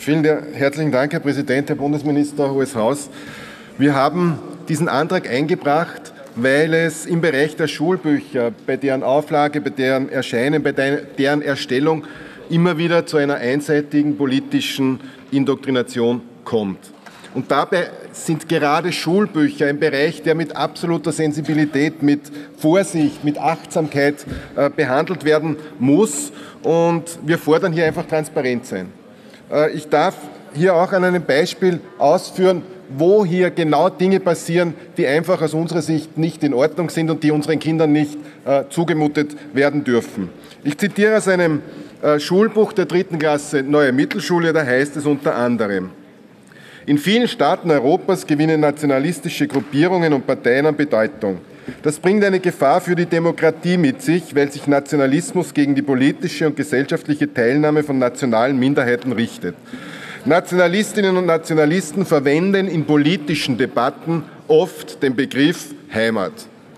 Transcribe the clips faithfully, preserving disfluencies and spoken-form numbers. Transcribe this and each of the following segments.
Vielen herzlichen Dank, Herr Präsident, Herr Bundesminister, Hohes Haus. Wir haben diesen Antrag eingebracht, weil es im Bereich der Schulbücher, bei deren Auflage, bei deren Erscheinen, bei deren Erstellung immer wieder zu einer einseitigen politischen Indoktrination kommt. Und dabei sind gerade Schulbücher ein Bereich, der mit absoluter Sensibilität, mit Vorsicht, mit Achtsamkeit äh, behandelt werden muss. Und wir fordern hier einfach Transparenz sein. Äh, ich darf hier auch an einem Beispiel ausführen, wo hier genau Dinge passieren, die einfach aus unserer Sicht nicht in Ordnung sind und die unseren Kindern nicht äh, zugemutet werden dürfen. Ich zitiere aus einem äh, Schulbuch der dritten Klasse Neue Mittelschule, da heißt es unter anderem: In vielen Staaten Europas gewinnen nationalistische Gruppierungen und Parteien an Bedeutung. Das bringt eine Gefahr für die Demokratie mit sich, weil sich Nationalismus gegen die politische und gesellschaftliche Teilnahme von nationalen Minderheiten richtet. Nationalistinnen und Nationalisten verwenden in politischen Debatten oft den Begriff Heimat.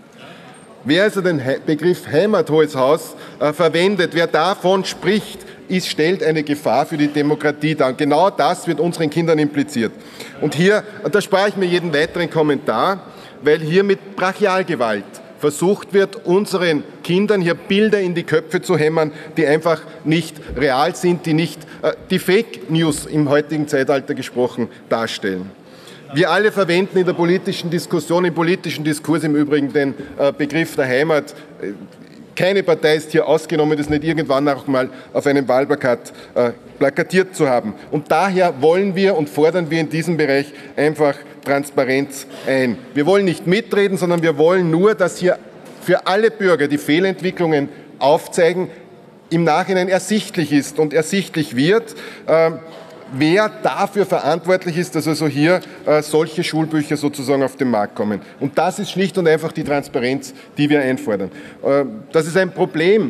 Wer also den Begriff Heimat, Hohes Haus, äh, verwendet, wer davon spricht, ist, stellt eine Gefahr für die Demokratie dar. Und genau das wird unseren Kindern impliziert. Und hier, und da spare ich mir jeden weiteren Kommentar, weil hier mit Brachialgewalt versucht wird, unseren Kindern hier Bilder in die Köpfe zu hämmern, die einfach nicht real sind, die nicht äh, die Fake News im heutigen Zeitalter gesprochen darstellen. Wir alle verwenden in der politischen Diskussion, im politischen Diskurs im Übrigen den äh, Begriff der Heimat. Keine Partei ist hier ausgenommen, das nicht irgendwann auch mal auf einem Wahlplakat äh, plakatiert zu haben. Und daher wollen wir und fordern wir in diesem Bereich einfach Transparenz ein. Wir wollen nicht mitreden, sondern wir wollen nur, dass hier für alle Bürger die Fehlentwicklungen aufzeigen, im Nachhinein ersichtlich ist und ersichtlich wird, äh, wer dafür verantwortlich ist, dass also hier äh, solche Schulbücher sozusagen auf den Markt kommen. Und das ist schlicht und einfach die Transparenz, die wir einfordern. Äh, dass es ein Problem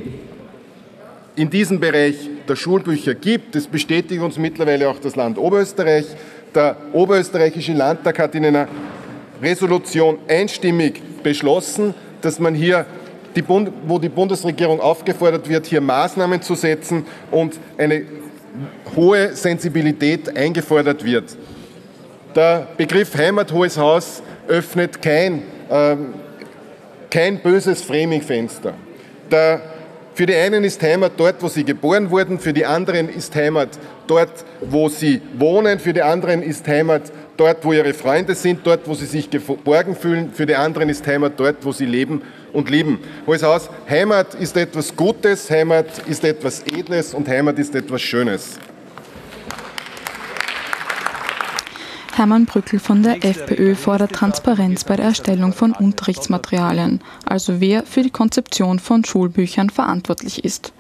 in diesem Bereich der Schulbücher gibt, das bestätigt uns mittlerweile auch das Land Oberösterreich. Der oberösterreichische Landtag hat in einer Resolution einstimmig beschlossen, dass man hier, die Bund, wo die Bundesregierung aufgefordert wird, hier Maßnahmen zu setzen und eine hohe Sensibilität eingefordert wird. Der Begriff Heimat, Hohes Haus öffnet kein, äh, kein böses Framingfenster. Der, für die einen ist Heimat dort, wo sie geboren wurden, für die anderen ist Heimat dort, wo sie wohnen, für die anderen ist Heimat dort, wo ihre Freunde sind, dort, wo sie sich geborgen fühlen, für die anderen ist Heimat dort, wo sie leben und lieben. Hohes Haus, Heimat ist etwas Gutes, Heimat ist etwas Edles und Heimat ist etwas Schönes. Hermann Brückl von der FPÖ fordert Transparenz bei der Erstellung von Unterrichtsmaterialien, also wer für die Konzeption von Schulbüchern verantwortlich ist.